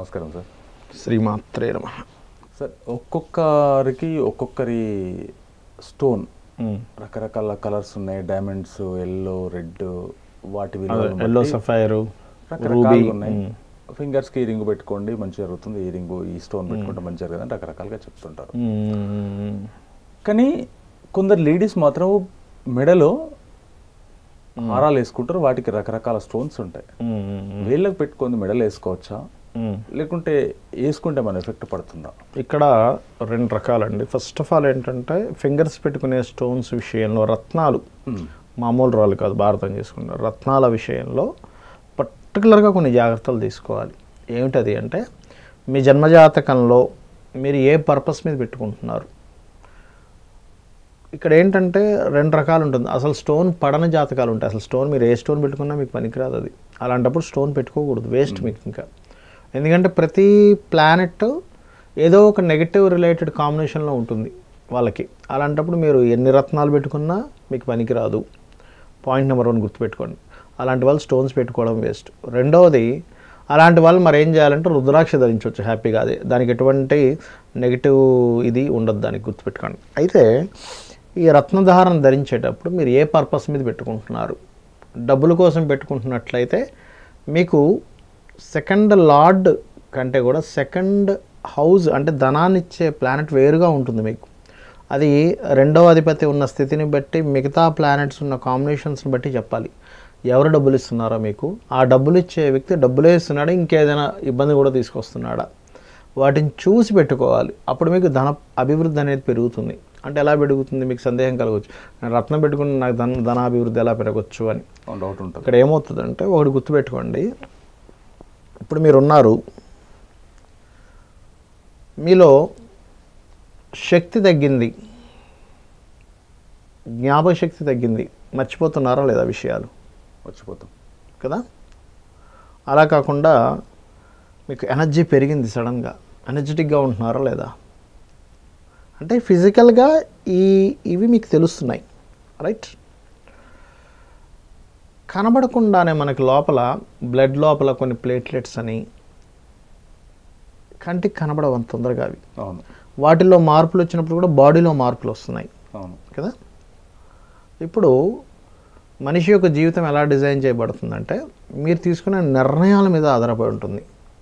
నమస్కారం సార్. శ్రీమాత్రే నమః. సార్, ఒక్కొక్కరికి ఒక్కొక్కరి స్టోన్ రకరకాల కలర్స్ ఉన్నాయి. డైమండ్స్, ఎల్లో, రెడ్, వాటి ఎల్లో సఫైర్, రకరకాలుగా ఉన్నాయి. ఫింగర్స్కి ఈ రింగ్ పెట్టుకోండి మంచి జరుగుతుంది, ఈ రింగు ఈ స్టోన్ పెట్టుకుంటే మంచి జరుగుతుంది రకరకాలుగా చెప్తుంటారు. కానీ కొందరు లేడీస్ మాత్రం మెడలో హారాలు వేసుకుంటారు, వాటికి రకరకాల స్టోన్స్ ఉంటాయి. వేళ్ళకి పెట్టుకొని మెడలు వేసుకోవచ్చా, లేకుంటే వేసుకుంటే మన ఎఫెక్ట్ పడుతుందా? ఇక్కడ రెండు రకాలండి. ఫస్ట్ ఆఫ్ ఆల్ ఏంటంటే ఫింగర్స్ పెట్టుకునే స్టోన్స్ విషయంలో రత్నాలు, మామూలు రాళ్ళు కాదు, భారతం చేసుకున్నారు రత్నాల విషయంలో పర్టికులర్గా కొన్ని జాగ్రత్తలు తీసుకోవాలి. ఏమిటది అంటే మీ జన్మజాతకంలో మీరు ఏ పర్పస్ మీద పెట్టుకుంటున్నారు. ఇక్కడ ఏంటంటే రెండు రకాలు ఉంటుంది. అసలు స్టోన్ పడని జాతకాలు ఉంటాయి. అసలు స్టోన్ మీరు ఏ స్టోన్ పెట్టుకున్నా మీకు పనికిరాదు. అది అలాంటప్పుడు స్టోన్ పెట్టుకోకూడదు, వేస్ట్ మీకు. ఇంకా ఎందుకంటే ప్రతి ప్లానెట్ ఏదో ఒక నెగటివ్ రిలేటెడ్ కాంబినేషన్లో ఉంటుంది వాళ్ళకి. అలాంటప్పుడు మీరు ఎన్ని రత్నాలు పెట్టుకున్నా మీకు పనికిరాదు. పాయింట్ నెంబర్ 1 గుర్తుపెట్టుకోండి. అలాంటి వాళ్ళు స్టోన్స్ పెట్టుకోవడం వేస్ట్. రెండవది, అలాంటి వాళ్ళు మరి ఏం చేయాలంటే రుద్రాక్ష ధరించవచ్చు హ్యాపీగా. అదే దానికి ఎటువంటి నెగిటివ్ ఇది ఉండదు, దానికి గుర్తుపెట్టుకోండి. అయితే ఈ రత్నధారణ ధరించేటప్పుడు మీరు ఏ పర్పస్ మీద పెట్టుకుంటున్నారు. డబ్బుల కోసం పెట్టుకుంటున్నట్లయితే మీకు సెకండ్ లార్డ్ కంటే కూడా సెకండ్ హౌస్ అంటే ధనాన్ని ఇచ్చే ప్లానెట్ వేరుగా ఉంటుంది మీకు. అది రెండవ అధిపతి ఉన్న స్థితిని బట్టి, మిగతా ప్లానెట్స్ ఉన్న కాంబినేషన్స్ని బట్టి చెప్పాలి ఎవరు డబ్బులు ఇస్తున్నారో మీకు. ఆ డబ్బులు ఇచ్చే వ్యక్తి డబ్బులే ఇస్తున్నాడా, ఇంకేదైనా ఇబ్బంది కూడా తీసుకొస్తున్నాడా, వాటిని చూసి పెట్టుకోవాలి. అప్పుడు మీకు ధన అభివృద్ధి అనేది పెరుగుతుంది. అంటే ఎలా పెరుగుతుంది మీకు సందేహం కలగవచ్చు. నేను రత్నం పెట్టుకుని నాకు ధనాభివృద్ధి ఎలా పెరగవచ్చు అని డౌట్ ఉంటుంది. ఇక్కడ ఏమవుతుందంటే ఒకటి గుర్తుపెట్టుకోండి. ఇప్పుడు మీరున్నారు, మీలో శక్తి తగ్గింది, జ్ఞాపక శక్తి తగ్గింది, మర్చిపోతున్నారా లేదా విషయాలు? మర్చిపోతాం కదా. అలా కాకుండా మీకు ఎనర్జీ పెరిగింది, సడన్గా ఎనర్జెటిక్గా ఉంటున్నారా లేదా? అంటే ఫిజికల్గా ఇవి మీకు తెలుస్తున్నాయి, రైట్? కనబడకుండానే మనకి లోపల బ్లడ్ లోపల కొన్ని ప్లేట్లెట్స్ అని కంటికి కనబడవంత తొందరగా అవి. అవును. వాటిల్లో మార్పులు వచ్చినప్పుడు కూడా బాడీలో మార్పులు వస్తున్నాయి. అవును కదా. ఇప్పుడు మనిషి యొక్క జీవితం ఎలా డిజైన్ చేయబడుతుందంటే మీరు తీసుకునే నిర్ణయాల మీద ఆధారపడి ఉంటుంది.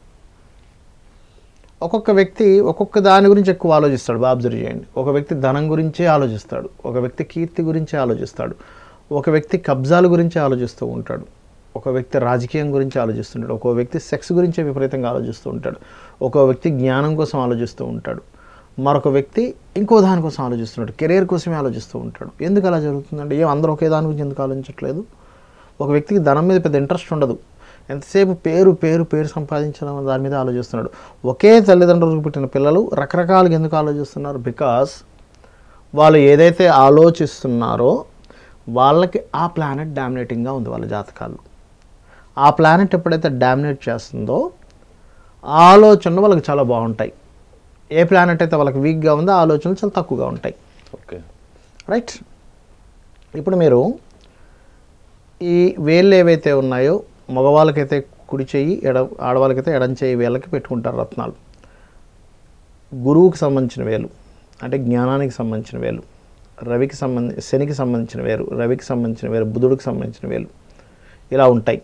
ఒక్కొక్క వ్యక్తి ఒక్కొక్క దాని గురించి ఎక్కువ ఆలోచిస్తాడు. బాగా అబ్జర్వ్ చేయండి. ఒక వ్యక్తి ధనం గురించే ఆలోచిస్తాడు, ఒక వ్యక్తి కీర్తి గురించే ఆలోచిస్తాడు, ఒక వ్యక్తి కబ్జాల గురించి ఆలోచిస్తూ ఉంటాడు, ఒక వ్యక్తి రాజకీయం గురించి ఆలోచిస్తుంటాడు, ఒక వ్యక్తి సెక్స్ గురించే విపరీతంగా ఆలోచిస్తూ ఉంటాడు, ఒక వ్యక్తి జ్ఞానం కోసం ఆలోచిస్తూ ఉంటాడు, మరొక వ్యక్తి ఇంకో దానికోసం ఆలోచిస్తున్నాడు, కెరీర్ కోసమే ఆలోచిస్తూ ఉంటాడు. ఎందుకు అలా జరుగుతుందంటే అందరూ ఒకే దాని గురించి ఎందుకు ఆలోచించట్లేదు? ఒక వ్యక్తికి ధనం మీద పెద్ద ఇంట్రెస్ట్ ఉండదు, ఎంతసేపు పేరు పేరు పేరు సంపాదించడం దాని మీద ఆలోచిస్తున్నాడు. ఒకే తల్లిదండ్రులకు పుట్టిన పిల్లలు రకరకాలుగా ఎందుకు ఆలోచిస్తున్నారు? బికాస్ వాళ్ళు ఏదైతే ఆలోచిస్తున్నారో వాళ్ళకి ఆ ప్లానెట్ డామినేటింగ్గా ఉంది వాళ్ళ జాతకాల్లో. ఆ ప్లానెట్ ఎప్పుడైతే డామినేట్ చేస్తుందో ఆలోచనలు వాళ్ళకి చాలా బాగుంటాయి. ఏ ప్లానెట్ అయితే వాళ్ళకి వీక్గా ఉందో ఆలోచనలు చాలా తక్కువగా ఉంటాయి. Okay, right. ఇప్పుడు మీరు ఈ వేళ్ళు ఏవైతే ఉన్నాయో మగవాళ్ళకైతే కుడి చెయ్యి, ఆడవాళ్ళకైతే ఎడం చెయ్యి వేళ్ళకి పెట్టుకుంటారు రత్నాలు. గురువుకి సంబంధించిన వేలు అంటే జ్ఞానానికి సంబంధించిన వేలు, శనికి సంబంధించిన వేలు, రవికి సంబంధించిన వేలు, బుధుడికి సంబంధించిన వేలు, ఇలా ఉంటాయి.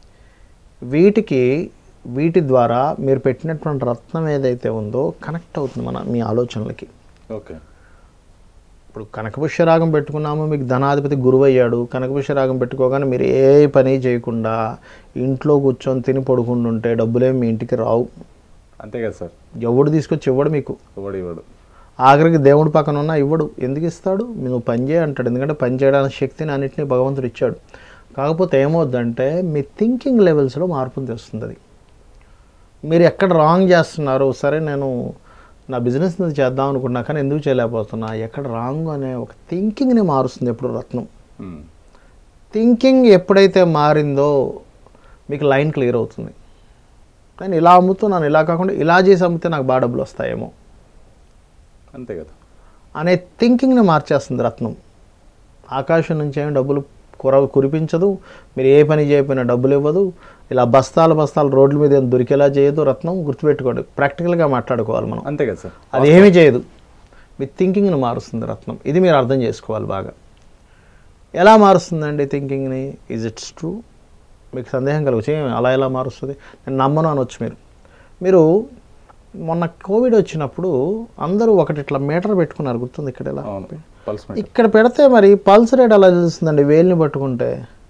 వీటి ద్వారా మీరు పెట్టినటువంటి రత్నం ఏదైతే ఉందో కనెక్ట్ అవుతుంది మీ ఆలోచనలకి. ఓకే. ఇప్పుడు కనకపుష్యరాగం పెట్టుకున్నాము, మీకు ధనాధిపతి గురువు అయ్యాడు. కనకపుష్యరాగం పెట్టుకోగానే మీరు ఏ పని చేయకుండా ఇంట్లో కూర్చొని తిని పడుకుంటుంటే డబ్బులేమి మీ ఇంటికి రావు. అంతే కదా సార్. ఎవడు తీసుకొచ్చి ఇవ్వడు మీకు, ఇవ్వడు. ఆఖరికి దేవుడి పక్కన ఉన్నా ఇవ్వడు. ఎందుకు ఇస్తాడు? నువ్వు పని చేయ అంటాడు. ఎందుకంటే పని చేయడానికి శక్తిని అన్నింటినీ భగవంతుడు ఇచ్చాడు. కాకపోతే ఏమవుద్దంటే మీ థింకింగ్ లెవెల్స్లో మార్పుని తెస్తుంది అది. మీరు ఎక్కడ రాంగ్ చేస్తున్నారు, సరే నేను నా బిజినెస్ చేద్దాం అనుకున్నా కానీ ఎందుకు చేయలేకపోతున్నా, ఎక్కడ రాంగ్ అనే ఒక థింకింగ్ని మారుస్తుంది ఎప్పుడు రత్నం. థింకింగ్ ఎప్పుడైతే మారిందో మీకు లైన్ క్లియర్ అవుతుంది. నేను ఇలా అమ్ముతున్నాను, ఇలా కాకుండా ఇలా చేసి అమ్మితే నాకు బాగా డబ్బులు వస్తాయేమో, అంతే కదా అనే థింకింగ్ని మార్చేస్తుంది రత్నం. ఆకాశం నుంచి ఏమి డబ్బులు కురిపించదు, మీరు ఏ పని చేయకపోయినా డబ్బులు ఇవ్వదు, ఇలా బస్తాలు రోడ్ల మీద ఏం దొరికేలా చేయదు రత్నం. గుర్తుపెట్టుకోండి, ప్రాక్టికల్గా మాట్లాడుకోవాలి మనం. అంతే కదా సార్. అది ఏమీ చేయదు, మీ థింకింగ్ని మారుస్తుంది రత్నం. ఇది మీరు అర్థం చేసుకోవాలి బాగా. ఎలా మారుస్తుందండి థింకింగ్ని? Is it's true? మీకు సందేహం కలగచ్చు, అలా ఎలా మారుస్తుంది, నేను నమ్మను అనొచ్చు. మీరు మొన్న కోవిడ్ వచ్చినప్పుడు అందరూ ఒకటి ఇట్లా మీటర్ పెట్టుకున్నారు, గుర్తుంది? ఇక్కడ ఎలా ఇక్కడ పెడితే మరి పల్స్ రేట్ ఎలా తెలుస్తుందండి? వేలుని పట్టుకుంటే.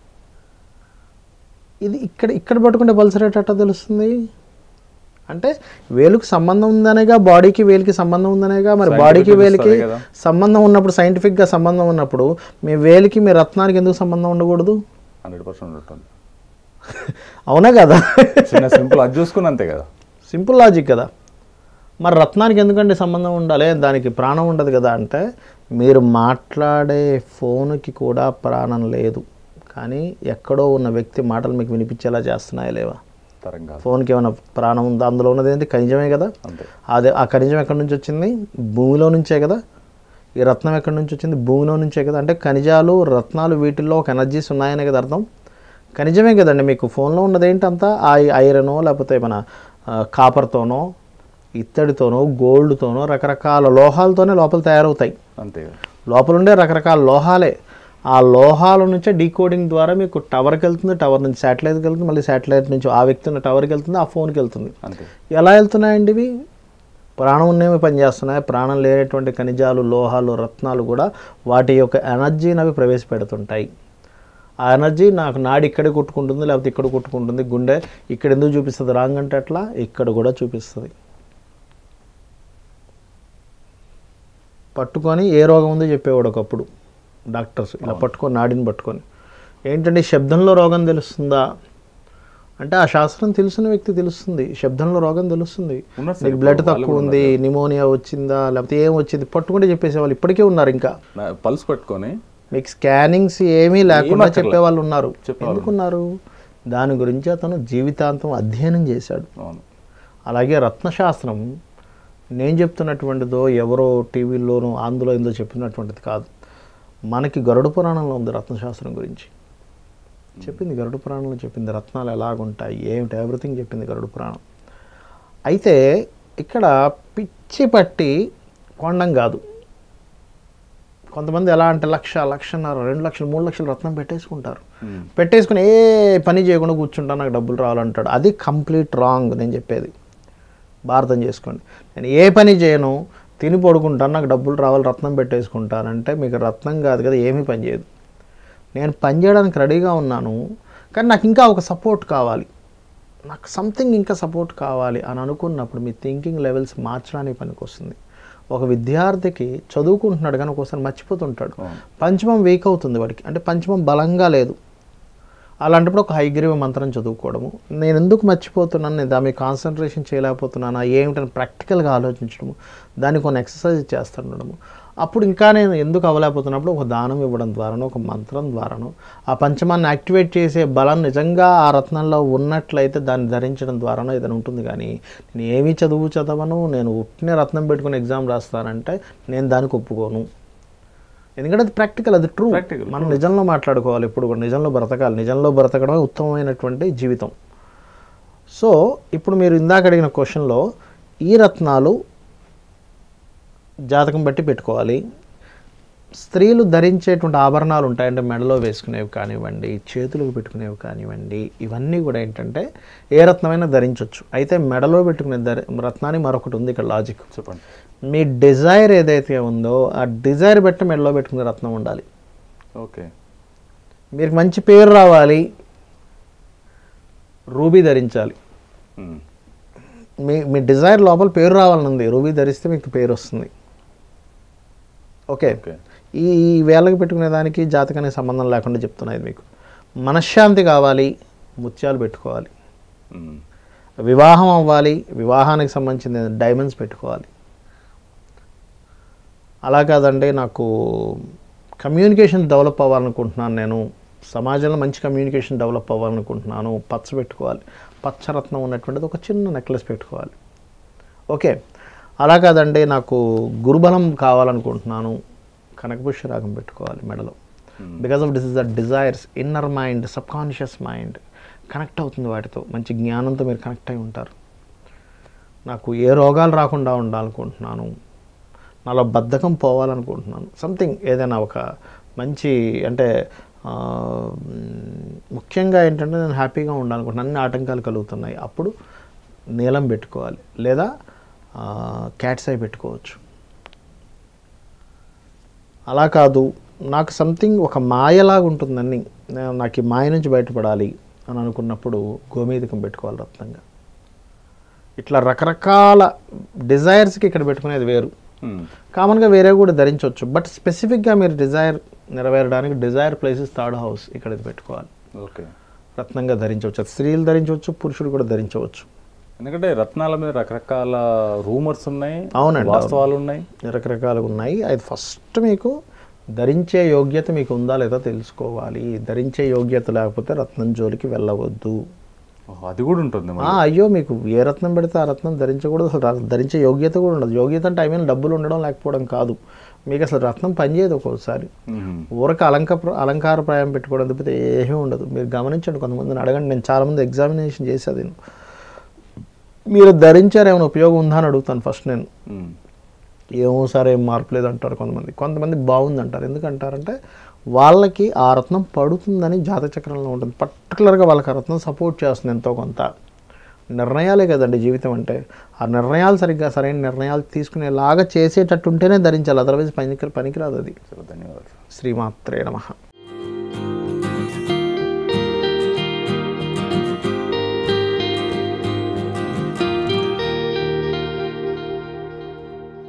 ఇది ఇక్కడ పట్టుకుంటే పల్స్ రేట్ ఎట్లా తెలుస్తుంది? అంటే వేలుకి సంబంధం ఉందనేగా, బాడీకి వేలుకి సంబంధం ఉందనేగా. మరి బాడీకి వేలుకి సంబంధం ఉన్నప్పుడు, సైంటిఫిక్గా సంబంధం ఉన్నప్పుడు, మీ వేలికి మీ రత్నానికి ఎందుకు సంబంధం ఉండకూడదు? 100% ఉంటుంది. అవునా కదా? సింపుల్, అది చూసుకుని అంతే కదా, సింపుల్ లాజిక్ కదా. మరి రత్నానికి ఎందుకంటే సంబంధం ఉండాలి? దానికి ప్రాణం ఉండదు కదా. అంటే మీరు మాట్లాడే ఫోన్కి కూడా ప్రాణం లేదు, కానీ ఎక్కడో ఉన్న వ్యక్తి మాటలు మీకు వినిపించేలా చేస్తున్నాయా లేవా? ఫోన్కి ఏమైనా ప్రాణం ఉందా? అందులో ఉన్నది ఏంటి? ఖనిజమే కదా. అదే ఆ ఖనిజం ఎక్కడి నుంచి వచ్చింది? భూమిలో నుంచే కదా. ఈ రత్నం ఎక్కడి నుంచి వచ్చింది? భూమిలో నుంచే కదా. అంటే ఖనిజాలు, రత్నాలు, వీటిల్లో ఒక ఎనర్జీస్ ఉన్నాయనే కదా అర్థం. ఖనిజమే కదండి. మీకు ఫోన్లో ఉన్నది ఏంటి అంతా? ఐరనో లేకపోతే మన కాపర్తోనో, ఇత్తడితోనో, గోల్డ్తోనో, రకరకాల లోహాలతోనే లోపల తయారవుతాయి. అంతే, లోపల ఉండే రకరకాల లోహాలే. ఆ లోహాల నుంచే డీకోడింగ్ ద్వారా మీకు టవర్కి వెళ్తుంది, టవర్ నుంచి శాటిలైట్కి వెళ్తుంది, మళ్ళీ శాటిలైట్ నుంచి ఆ వ్యక్తి ఉన్న టవర్కి వెళ్తుంది, ఆ ఫోన్కి వెళ్తుంది. ఎలా వెళ్తున్నాయండి ఇవి? ప్రాణం ఉన్నవి పనిచేస్తున్నాయి. ప్రాణం లేనటువంటి ఖనిజాలు, లోహాలు, రత్నాలు కూడా వాటి యొక్క ఎనర్జీని అవి ప్రవేశపెడుతుంటాయి. ఆ ఎనర్జీ నాకు నాడి ఇక్కడే కొట్టుకుంటుంది, లేకపోతే ఇక్కడ కొట్టుకుంటుంది. గుండె ఇక్కడ ఎందుకు చూపిస్తుంది రాంగ్ అంటే అట్లా ఇక్కడ కూడా చూపిస్తుంది. పట్టుకొని ఏ రోగం ఉందో చెప్పేవాడు ఒకప్పుడు డాక్టర్స్, ఇలా పట్టుకొని నాడిని పట్టుకొని. ఏంటంటే శబ్దంలో రోగం తెలుస్తుందా అంటే, ఆ శాస్త్రం తెలిసిన వ్యక్తి తెలుస్తుంది, శబ్దంలో రోగం తెలుస్తుంది. నీకు బ్లడ్ తక్కువ ఉంది, నిమోనియా వచ్చిందా, లేకపోతే ఏం వచ్చింది పట్టుకుంటే చెప్పేసేవాళ్ళు ఇప్పటికే ఉన్నారు. ఇంకా పల్స్ పట్టుకొని మీకు స్కానింగ్స్ ఏమీ లేకుండా చెప్పేవాళ్ళు ఉన్నారు. ఎందుకున్నారు? దాని గురించి అతను జీవితాంతం అధ్యయనం చేశాడు. అలాగే రత్నశాస్త్రం నేను చెప్తున్నటువంటిదో ఎవరో టీవీలోనో అందులో ఇందో చెప్పినటువంటిది కాదు. మనకి గరుడ పురాణంలో ఉంది రత్నశాస్త్రం గురించి చెప్పింది. గరుడ పురాణంలో చెప్పింది రత్నాలు ఎలాగుంటాయి, ఏమిటి, ఎవ్రీథింగ్ చెప్పింది గరుడ పురాణం. అయితే ఇక్కడ పిచ్చి పట్టి కొండం కాదు. కొంతమంది ఎలా అంటే 1,00,000, 1,50,000, 2,00,000, 3,00,000 రత్నం పెట్టేసుకుంటారు. పెట్టేసుకుని ఏ పని చేయకుండా కూర్చుంటా నాకు డబ్బులు రావాలంటాడు. అది కంప్లీట్ రాంగ్. నేను చెప్పేది అర్థం చేసుకోండి. నేను ఏ పని చేయను, తిని పడుకుంటాను, నాకు డబ్బులు రావాలి, రత్నం పెట్టేసుకుంటానంటే మీకు రత్నం కాదు కదా, ఏమీ పని చేయదు. నేను పని చేయడానికి రెడీగా ఉన్నాను, కానీ నాకు ఇంకా ఒక సపోర్ట్ కావాలి, నాకు సంథింగ్ ఇంకా సపోర్ట్ కావాలి అని అనుకున్నప్పుడు మీ థింకింగ్ లెవెల్స్ మార్చడానికి పనికి వస్తుంది. ఒక విద్యార్థికి చదువుకుంటున్నాడు కానీ ఒకసారి మర్చిపోతుంటాడు. పంచమం వీక్ అవుతుంది వాడికి, అంటే పంచమం బలంగా లేదు. అలాంటప్పుడు ఒక హైగ్రీవ మంత్రం చదువుకోవడము. నేను ఎందుకు మర్చిపోతున్నాను, నేను దాని మీద కాన్సన్ట్రేషన్ చేయలేకపోతున్నానా ఏమిటని ప్రాక్టికల్గా ఆలోచించడము, దానికి కొన్ని ఎక్సర్సైజ్ చేస్తుండడము. అప్పుడు ఇంకా నేను ఎందుకు అవ్వలేకపోతున్నప్పుడు ఒక దానం ఇవ్వడం ద్వారానో, ఒక మంత్రం ద్వారానో ఆ పంచమాన్ని యాక్టివేట్ చేసే బలం నిజంగా ఆ రత్నంలో ఉన్నట్లయితే దాన్ని ధరించడం ద్వారానో ఏదైనా ఉంటుంది. కానీ నేను ఏమీ చదవను, నేను ఉట్టినే రత్నం పెట్టుకుని ఎగ్జామ్ రాస్తానంటే నేను దానికి ఒప్పుకోను. ఎందుకంటే అది ప్రాక్టికల్, అది ట్రూ. మనం నిజంలో మాట్లాడుకోవాలి, ఇప్పుడు కూడా నిజంలో బ్రతకాలి. నిజంలో బ్రతకడమే ఉత్తమమైనటువంటి జీవితం. సో ఇప్పుడు మీరు ఇందాక అడిగిన క్వశ్చన్లో ఈ రత్నాలు జాతకం బట్టి పెట్టుకోవాలి. స్త్రీలు ధరించేటువంటి ఆభరణాలు ఉంటాయంటే మెడలో వేసుకునేవి కానివ్వండి, చేతులకు పెట్టుకునేవి కానివ్వండి, ఇవన్నీ కూడా ఏంటంటే ఏ రత్నమైనా ధరించవచ్చు. అయితే మెడలో పెట్టుకునే రత్నాన్ని మరొకటి ఉంది ఇక్కడ లాజిక్. చెప్పండి. మీ డిజైర్ ఏదైతే ఉందో ఆ డిజైర్ బట్టి మెడలో పెట్టుకునే రత్నం ఉండాలి. ఓకే, మీరు మంచి పేరు రావాలి, రూబీ ధరించాలి. మీ డిజైర్ లోపల పేరు రావాలనుంది, రూబీ ధరిస్తే మీకు పేరు వస్తుంది. ఓకే, ఈ వేళకు పెట్టుకునే దానికి జాతకానికి సంబంధం లేకుండా చెప్తున్నాయి మీకు. మనశ్శాంతి కావాలి, ముత్యాలు పెట్టుకోవాలి. వివాహం అవ్వాలి, వివాహానికి సంబంధించిన డైమండ్స్ పెట్టుకోవాలి. అలా కాదండి నాకు కమ్యూనికేషన్ డెవలప్ అవ్వాలనుకుంటున్నాను, నేను సమాజంలో మంచి కమ్యూనికేషన్ డెవలప్ అవ్వాలనుకుంటున్నాను, పచ్చ పెట్టుకోవాలి. పచ్చరత్నం ఉన్నటువంటిది ఒక చిన్న నెక్లెస్ పెట్టుకోవాలి. ఓకే, అలా కాదండి నాకు గురుబలం కావాలనుకుంటున్నాను, కనకపుష్య రాగం పెట్టుకోవాలి మెడలో. Because of this is the desires, inner mind, subconscious mind. Connect అవుతుంది వాటితో, మంచి జ్ఞానంతో మీరు కనెక్ట్ అయి ఉంటారు. నాకు ఏ రోగాలు రాకుండా ఉండాలనుకుంటున్నాను, నాలో బద్ధకం పోవాలనుకుంటున్నాను, సంథింగ్ ఏదైనా ఒక మంచి అంటే ముఖ్యంగా ఏంటంటే నేను హ్యాపీగా ఉండాలనుకుంటున్నాను, అన్ని ఆటంకాలు కలుగుతున్నాయి, అప్పుడు నీలం పెట్టుకోవాలి లేదా క్యాట్స్ ఐ పెట్టుకోవచ్చు. అలా కాదు నాకు సంథింగ్ ఒక మాయలాగా ఉంటుందని, నాకు ఈ మాయ నుంచి బయటపడాలి అని అనుకున్నప్పుడు గోమేధికం పెట్టుకోవాలి రత్నంగా. ఇట్లా రకరకాల డిజైర్స్కి ఇక్కడ పెట్టుకునేది వేరు, కామన్గా వేరే కూడా ధరించవచ్చు. బట్ స్పెసిఫిక్గా మీరు డిజైర్ నెరవేరడానికి డిజైర్ ప్లేసెస్ థర్డ్ హౌస్ ఇక్కడ ఇది పెట్టుకోవాలి. ఓకే, రత్నంగా ధరించవచ్చు, అది స్త్రీలు ధరించవచ్చు, పురుషుడు కూడా ధరించవచ్చు. ఎందుకంటే రత్నాల మీద రకరకాల రూమర్స్ ఉన్నాయి, అవునండి, వాస్తవాలు ఉన్నాయి, రకరకాలుగా ఉన్నాయి. అది ఫస్ట్ మీకు ధరించే యోగ్యత మీకు ఉందా లేదా తెలుసుకోవాలి. ధరించే యోగ్యత లేకపోతే రత్నం జోలికి వెళ్ళవద్దు. అది కూడా ఉంటుంది. అయ్యో మీకు ఏ రత్నం పెడితే ఆ రత్నం ధరించకూడదు, అసలు ధరించే యోగ్యత కూడా ఉండదు. యోగ్యత అంటే ఐ మీన్ డబ్బులు ఉండడం లేకపోవడం కాదు, మీకు అసలు రత్నం పనిచేయదు. ఒక్కోసారి ఊరక అలంకారప్రాయం పెట్టుకోవడం తప్పితే ఏమీ ఉండదు. మీరు గమనించండి, కొంతమందిని అడగండి, నేను చాలామంది ఎగ్జామినేషన్ చేసేది, మీరు ధరించారు ఏమైనా ఉపయోగం ఉందా అని అడుగుతాను ఫస్ట్ నేను. ఏమో సార్ ఏం మార్పు లేదు అంటారు కొంతమంది బాగుంది అంటారు. ఎందుకంటారంటే వాళ్ళకి ఆ రత్నం పడుతుందని జాతక చక్రంలో ఉంటుంది, పర్టికులర్గా వాళ్ళకి ఆ రత్నం సపోర్ట్ చేస్తుంది ఎంతో కొంత. నిర్ణయాలే కదండి జీవితం అంటే, ఆ నిర్ణయాలు సరైన నిర్ణయాలు తీసుకునేలాగా చేసేటట్టుంటేనే ధరించాలి, అదర్వైజ్ పనికిరాదు అది. ధన్యవాదాలు. శ్రీమాత్రే నమః.